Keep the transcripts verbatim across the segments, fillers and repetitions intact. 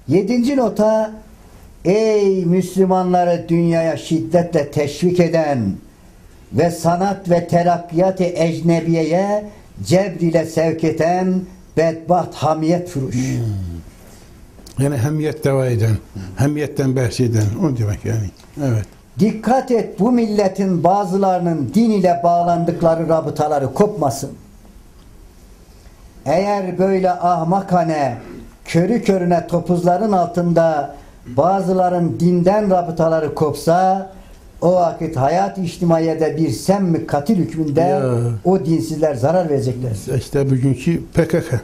Yedinci nota, ey Müslümanları dünyaya şiddetle teşvik eden ve sanat ve terakkiyat-ı ecnebiyeye cebr ile sevk eden bedbaht hamiyet furuş. Hmm. Yani hamiyet deva eden, hamiyetten bahseden, o demek yani. Evet. Dikkat et, bu milletin bazılarının din ile bağlandıkları rabıtaları kopmasın. Eğer böyle ahmakane, körü körüne topuzların altında bazıların dinden rabıtaları kopsa, o vakit hayat içtimaiyede bir semmi katil hükmünde ya, o dinsizler zarar verecekler. İşte bugünkü P K K.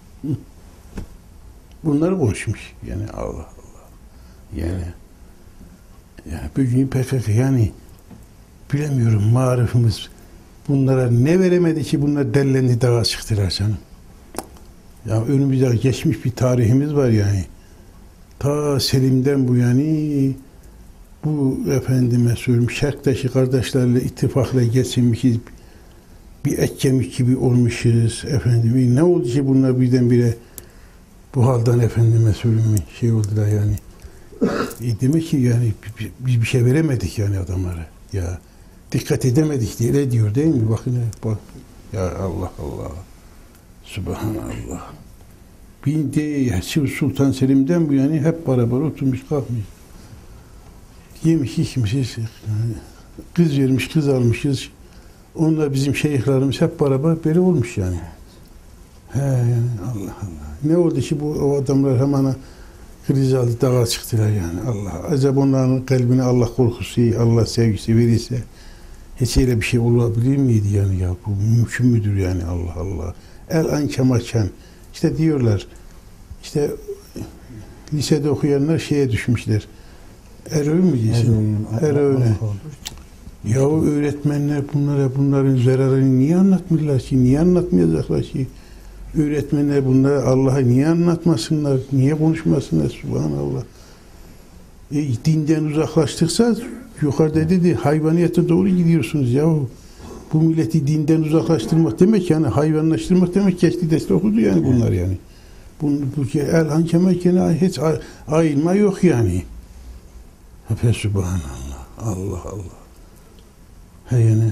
Bunları konuşmuş. Yani Allah Allah. Yani yani bugün P K K, yani bilemiyorum, marifimiz bunlara ne veremedi ki bunlar dellendi, dağa çıktılar canım. Ya önümüzde geçmiş bir tarihimiz var yani. Ta Selim'den bu yani bu efendime söyleyeyim şarktaki kardeşlerle ittifakla geçinmişiz. Bir et kemik gibi olmuşuz efendim. Ne oldu ki bunlar birdenbire bu halden efendime söyleyeyim şey oldular yani. E demek ki yani biz bir şey veremedik yani adamlara. Ya dikkat edemedik diye ne diyor değil mi? Bakın bak. Ya Allah Allah. Subhanallah. Binde ya Sultan Selim'den bu yani hep beraber oturmuş kalkmış. Yemiş içmişiz. Kız vermiş, kız almışız. Onlar bizim şeyhlerimiz hep beraber böyle olmuş yani. He yani Allah Allah. Ne oldu ki bu o adamlar hemen kriz aldı, dağa çıktılar yani. Allah. Acaba onların kalbine Allah korkusu, Allah sevgisi verirse hiç öyle bir şey olabilir miydi yani ya? Bu mümkün müdür yani Allah Allah. El an kemaken. İşte diyorlar, işte lisede okuyanlar şeye düşmüşler. Eroin mi diyorsun? Eroin'e. Ya öğretmenler bunlara bunların zararını niye anlatmıyorlar ki? Niye anlatmayacaklar ki? Öğretmenler bunlara Allah'ı niye anlatmasınlar? Niye konuşmasınlar? Subhanallah. E, dinden uzaklaştıksa yukarıda dedi hayvaniyete doğru gidiyorsunuz ya. Bu milleti dinden uzaklaştırmak demek yani hayvanlaştırmak demek geçti deste okudu yani bunlar yani. Bu, bu el hankemek yani hiç ayılma yok yani. Fe subhanallah. Allah Allah. He yani.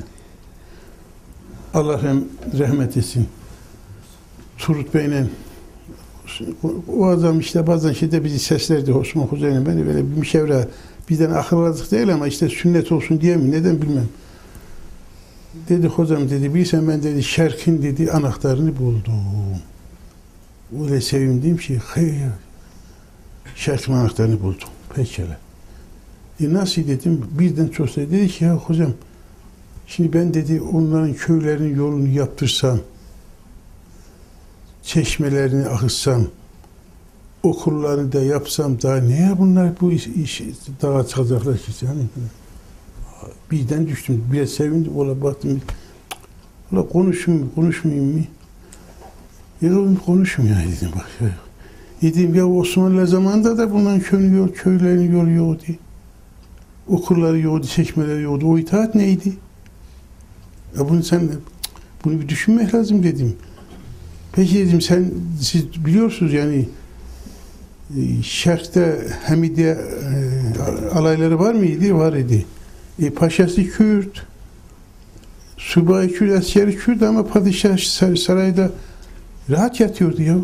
Allah hem rahmet etsin. Turut Bey'le o adam işte bazen şeyde bizi seslerdi Osman Hoca'yla beni böyle bir müşevre bizden akılladık değil ama işte sünnet olsun diye mi neden bilmem. Dedi hocam dedi bilsen ben dedi şerkin dedi anahtarını buldum. Öyle sevindiğim şey hayır. Şerkin anahtarını buldum. Pekala. E nasıl dedim birden çok dedi ki ya hocam şimdi ben dedi onların köylerinin yolunu yaptırsam çeşmelerini akıtsam okullarını da yapsam daha neye bunlar bu iş, iş daha çıkacaklar ki yani. Birden düştüm. Biraz sevindim. Ola baktım. Ola konuşayım mı? Konuşmayayım mı? Ya konuşmuyor dedim. Bak. Dedim ya Osmanlı zamanında da bunların köyünün yol, köylerinin yolu yoktu. Okulları yoktu, çeşmeleri yoktu. O itaat neydi? Ya bunu sen bunu bir düşünmek lazım dedim. Peki dedim sen siz biliyorsunuz yani Şerk'te Hamidiye e, alayları var mıydı? Var idi. E, paşası Kürt, subayı Kürt, askeri Kürt ama padişah sarayda rahat yatıyordu ya.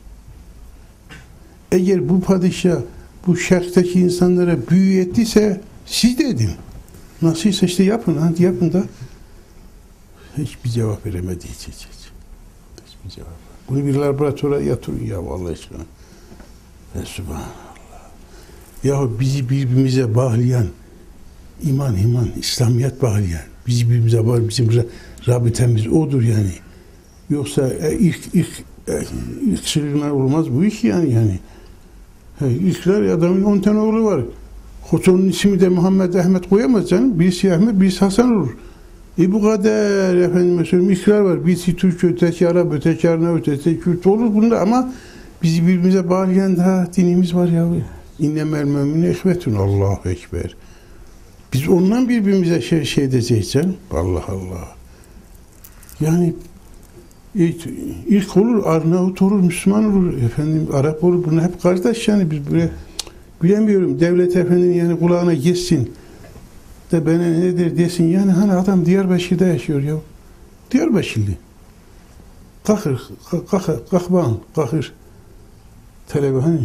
Eğer bu padişah bu şerkteki insanlara büyü ettiyse siz de edin. Nasılsa işte yapın, hadi yapın da. Hiçbir cevap veremedi hiç hiç hiç. Hiçbir cevap. Bunu bir laboratuvara yatırın ya vallahi aşkına. Ve subhanallah. Ya bizi birbirimize bağlayan İman, iman, İslamiyet bağlayan. Bizi birbirimize var, bizim rabitemiz odur yani. Yoksa e, ilk ilk e, ilk çırığına olmaz bu iş yani yani. He, ilkler adamın on tane oğlu var. Hotonun ismi de Muhammed Ahmet koyamaz canım. Birisi Ahmet, birisi Hasan olur. E bu kadar efendime söyleyeyim ilkler var. Birisi Türk, öteki Arap, öteki Arnavut, öteki Kürt olur bunda ama bizi birbirimize bağlayan daha dinimiz var ya. İnnemel müminü ehvetun. Allahu Ekber. Biz ondan birbirimize şey, şey diyeceğiz canım. Allah Allah. Yani İlk, ilk olur, Arnavut olur, Müslüman olur, efendim Arap olur. Bunlar hep kardeş yani. Biz buraya bilemiyorum. Devlet efendim yani kulağına geçsin de bana nedir desin. Yani hani adam Diyarbakır'da yaşıyor ya. Diyarbakırlı. Kalkır, kalkır, kalkban, kalkır. Talebe hani.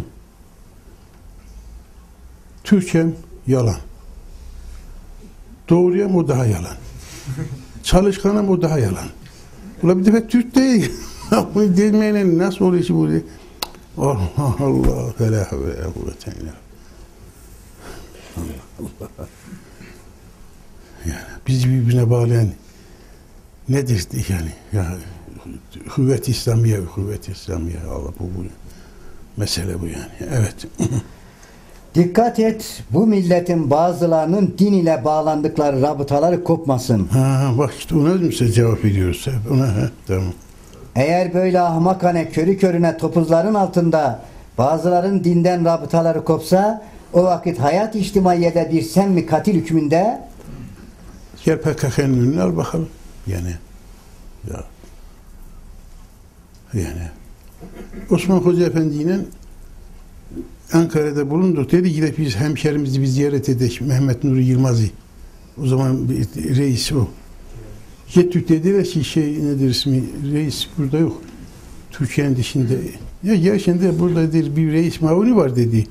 Türkçem yalan. Doğruyam o daha yalan. Çalışkanım o daha yalan. Ulan bir defa Türk değil. Bunu demeyle nasıl oluyor ki bu? Allah Allah. Fela havle kuvvete illa Allah. Yani bizi birbirine bağlayan nedir yani? Ya kuvvet İslamiye, kuvvet İslamiye. Allah bu, bu mesele bu yani. Evet. Dikkat et, bu milletin bazılarının din ile bağlandıkları rabıtaları kopmasın. Ha bak işte ona mı size cevap veriyoruz? Ona ha tamam. Eğer böyle ahmakane körü körüne topuzların altında bazıların dinden rabıtaları kopsa, o vakit hayat içtimaiyede bir sen mi katil hükmünde Gel P K K'nın önüne al bakalım. Yani ya yani Osman Hoca Efendi ile Ankara'da bulunduk. Dedi ki de biz hemşerimizi bir ziyaret edelim. Mehmet Nuri Yılmaz'ı. O zaman reis o. Gettük dediler ki şey nedir ismi? Reis burada yok. Türkiye'nin dışında. Ya gerçekten burada bir reis mauni var dedi.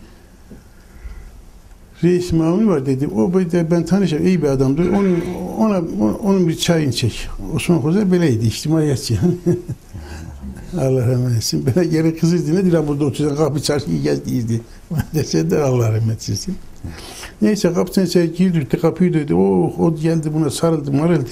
Reis mauni var dedi. O ben tanışacağım. İyi bir adamdır. Onun, ona, onun bir çayını çek. Osman Hoca böyleydi. İçtimaiyetçi. Allah rahmet etsin. Bana geri kızıydı. Nedir lan burada oturuyor? Kapı çarşıyı gezdiydi. Dese de Allah rahmet etsin. Neyse kapısına içeri girdi. Kapıyı dedi. Oh, o geldi buna sarıldı marıldı.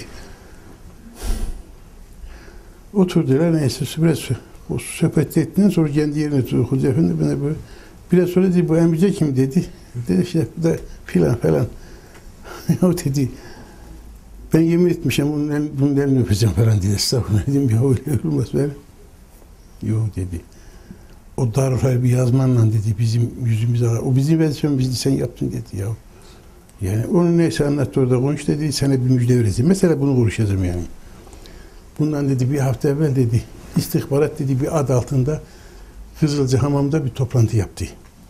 Oturdular. Neyse biraz o sohbet ettiğinden sonra kendi yerine oturdu. Hoca Efendi bana böyle biraz sonra dedi bu emice kim dedi. Dedi işte bu da filan falan. O dedi ben yemin etmişim bunun, el, bunun elini öpeceğim falan diye. Estağfurullah dedim ya öyle olmaz böyle. Yok dedi. O Darül Harbi yazmanla dedi bizim yüzümüze o bizim versiyon bizi sen yaptın dedi ya. Yani onu neyse anlattı orada konuş dedi sana bir müjde vereceğim. Mesela bunu konuşacağım yani. Bundan dedi bir hafta evvel dedi istihbarat dedi bir ad altında Kızılcahamam'da bir toplantı yaptı.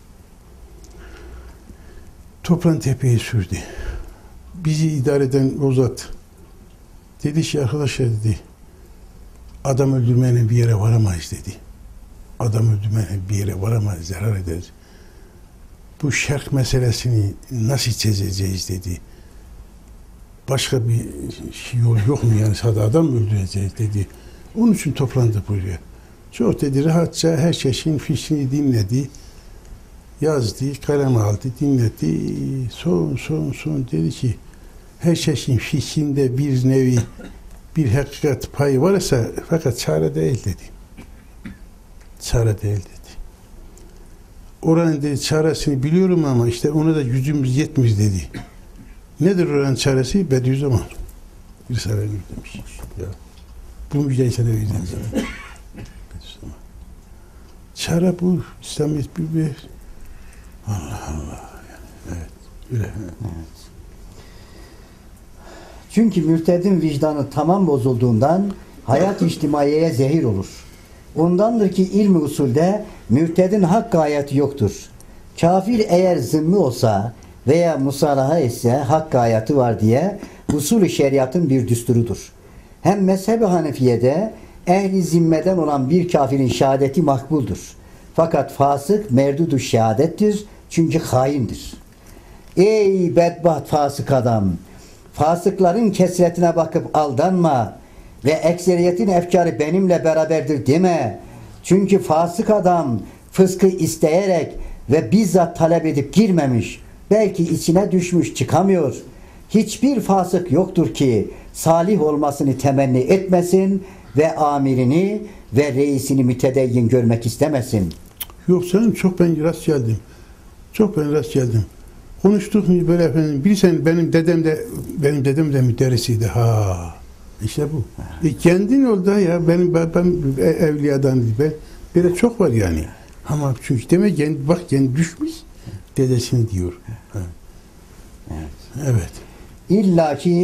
Toplantı epey sürdü. Bizi idare eden Ozat dedi ki arkadaşlar dedi adam öldürmeyle bir yere varamayız dedi. Adam öldürmeyle bir yere varamayız, zarar ederiz. Bu şerh meselesini nasıl çözeceğiz dedi. Başka bir yol yok mu yani sadece adam mı öldüreceğiz dedi. Onun için toplandı buraya. Çok dedi rahatça her şeyin fişini dinledi. Yazdı, kalem aldı, dinledi. Son son son dedi ki her şeyin fişinde bir nevi bir hakikat payı varsa fakat çare değil dedi. Çare değil dedi. Oranın dedi çaresini biliyorum ama işte ona da gücümüz yetmiyor dedi. Nedir oranın çaresi? Bediüzzaman. Risale-i Nur demiş. Ya. Bu müjdeyi sana vereceğim sana. Bediüzzaman. Çare bu. İslamiyet bir bir. Allah Allah. Yani, evet. Öyle. Evet. Çünkü mürtedin vicdanı tamam bozulduğundan hayat içtimaiyeye zehir olur. Ondandır ki ilmi usulde mürtedin hakkı hayatı yoktur. Kafir eğer zimmi olsa veya musalaha etse hakkı hayatı var diye usul-ü şeriatın bir düsturudur. Hem mezheb-i Hanefiye'de ehli zimmeden olan bir kafirin şehadeti makbuldur. Fakat fasık merdudu şehadettir çünkü haindir. Ey bedbaht fasık adam! Fasıkların kesretine bakıp aldanma ve ekseriyetin efkarı benimle beraberdir deme. Çünkü fasık adam fıskı isteyerek ve bizzat talep edip girmemiş. Belki içine düşmüş çıkamıyor. Hiçbir fasık yoktur ki salih olmasını temenni etmesin ve amirini ve reisini mütedeyyin görmek istemesin. Yok canım çok ben rast geldim. Çok ben rast geldim. Konuştuk mu böyle efendim? Bilsen benim dedem de benim dedem de müderrisiydi. Ha. İşte bu. E kendin ol da ya benim ben, ben evliyadan ben böyle çok var yani. Ama çünkü demek kendi bak kendi düşmüş dedesini diyor. Ha. Evet. Evet. İlla ki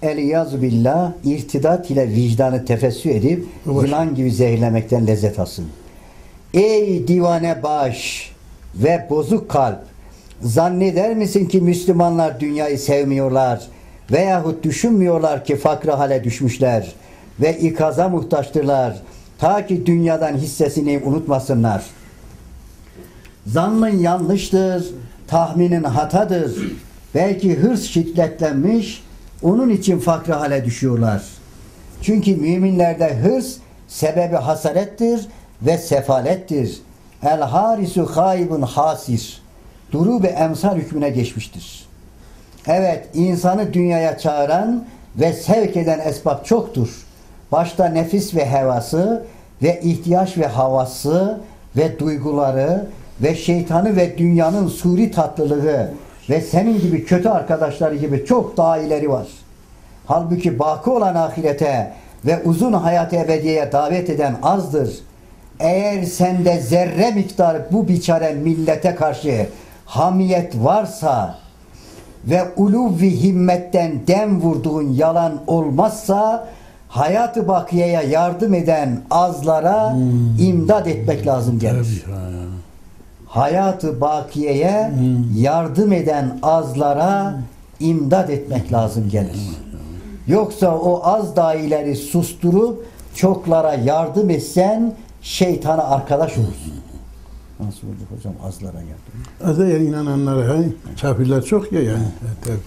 eliyazu billah irtidat ile vicdanı tefessü edip Baş. yılan gibi zehirlemekten lezzet alsın. Ey divane baş ve bozuk kalp, zanneder misin ki Müslümanlar dünyayı sevmiyorlar veyahut düşünmüyorlar ki fakr hale düşmüşler ve ikaza muhtaçtırlar ta ki dünyadan hissesini unutmasınlar. Zannın yanlıştır, tahminin hatadır. Belki hırs şiddetlenmiş, onun için fakr hale düşüyorlar. Çünkü müminlerde hırs sebebi hasarettir ve sefalettir. El harisu haibun hasir. Durub-i emsal hükmüne geçmiştir. Evet, insanı dünyaya çağıran ve sevk eden esbab çoktur. Başta nefis ve hevası ve ihtiyaç ve havası ve duyguları ve şeytanı ve dünyanın suri tatlılığı ve senin gibi kötü arkadaşları gibi çok daha ileri var. Halbuki baki olan ahirete ve uzun hayat-ı ebediyeye davet eden azdır. Eğer sende zerre miktarı bu biçare millete karşı hamiyet varsa ve uluv-i himmetten dem vurduğun yalan olmazsa hayat-ı bakiyeye yardım eden azlara hmm. imdad etmek lazım gelir. Tabii, ha. Hayat-ı bakiyeye hmm. yardım eden azlara hmm. imdad etmek lazım gelir. Yoksa o az dahileri susturup çoklara yardım etsen şeytana arkadaş olursun. Nasıl olacak hocam azlara yardım? Azda yani inananlara, hani kafirler çok ya yani. Evet,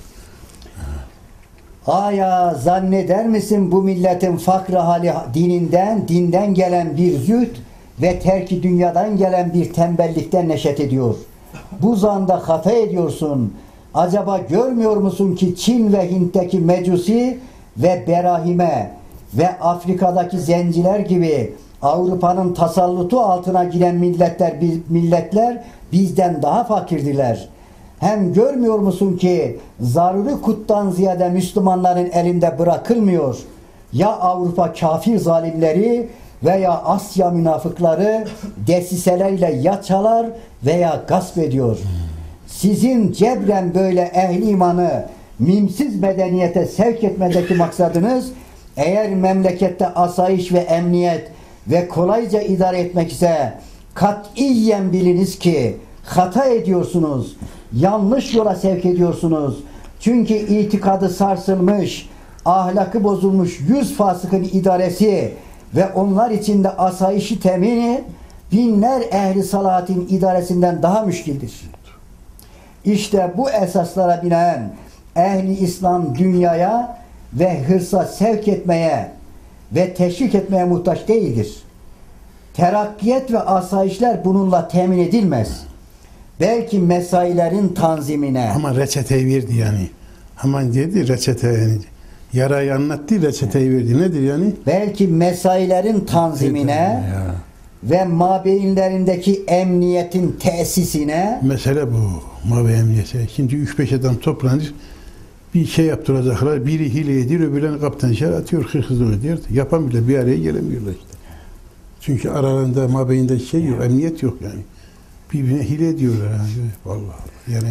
Aya zanneder misin bu milletin fakr hali dininden, dinden gelen bir zühd ve terki dünyadan gelen bir tembellikten neşet ediyor. Bu zanda hata ediyorsun. Acaba görmüyor musun ki Çin ve Hint'teki mecusi ve berahime ve Afrika'daki zenciler gibi Avrupa'nın tasallutu altına giren milletler milletler bizden daha fakirdiler. Hem görmüyor musun ki zaruri kuttan ziyade Müslümanların elinde bırakılmıyor. Ya Avrupa kafir zalimleri veya Asya münafıkları desiselerle ya çalar veya gasp ediyor. Sizin cebren böyle ehli imanı mimsiz medeniyete sevk etmedeki maksadınız eğer memlekette asayiş ve emniyet ve kolayca idare etmek ise katiyen biliniz ki hata ediyorsunuz. Yanlış yola sevk ediyorsunuz. Çünkü itikadı sarsılmış, ahlakı bozulmuş yüz fasıkın idaresi ve onlar içinde asayişi temini binler ehli salatin idaresinden daha müşkildir. İşte bu esaslara binaen ehli İslam dünyaya ve hırsa sevk etmeye ve teşvik etmeye muhtaç değildir. Terakkiyet ve asayişler bununla temin edilmez. Belki mesailerin tanzimine. Ama reçeteyi verdi yani. Aman dedi reçete yani. Yarayı anlattı, reçeteyi verdi. Nedir yani? Belki mesailerin tanzimine ve mabeyinlerindeki emniyetin tesisine. Mesele bu. Mabe emniyeti. Şimdi üç beş adam toplanır. Bir şey yaptıracaklar. Biri hile ediyor, öbürlerini kaptan şer atıyor, hırsızlık ediyor. Yapan bile bir araya gelemiyorlar işte. Çünkü aralarında mabeyinde şey yok, emniyet yok yani. Birbirine hile ediyorlar yani. Vallahi yani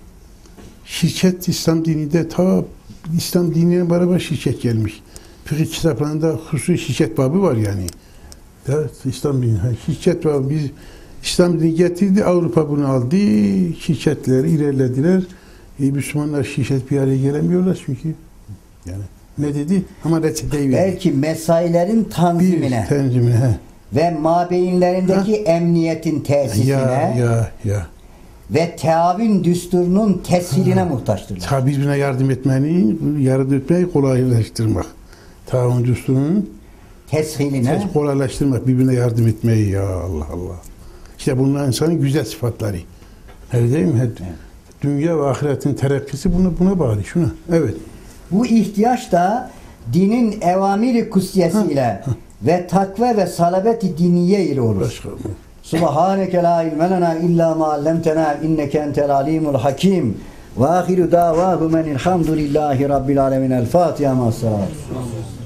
şirket İslam dininde ta İslam dinine beraber şirket gelmiş. Fıkıh kitaplarında hususi şirket babı var yani. Ya, İslam dini. Şirket babı biz İslam dini getirdi, Avrupa bunu aldı, şirketler ilerlediler. E, Müslümanlar şirket bir araya gelemiyorlar çünkü yani ne dedi? Ama reçeteyi verdi. Belki mesailerin tanzimine. Bir tanzimine. He. Ve mabeyinlerindeki ha? emniyetin tesisine ya, ya, ya. ve teavün düsturunun teshiline muhtaçtırlar. Ta birbirine yardım etmeyi, yardım etmeyi kolaylaştırmak. Taavün düsturunun teshiline tes kolaylaştırmak, birbirine yardım etmeyi ya Allah Allah. İşte bunlar insanın güzel sıfatları. Öyle değil mi? Evet. Dünya ve ahiretin terakkisi buna, buna bağlı. Şuna. Evet. Bu ihtiyaç da dinin evamiri kutsiyesiyle ve takva ve salabeti diniye ile olur. Subhaneke la ilme lena illa ma allamtena inneke entel alimul hakim. Ve ahiru davahu menilhamdülillahi rabbil alemin. El Fatiha ma'as-salat.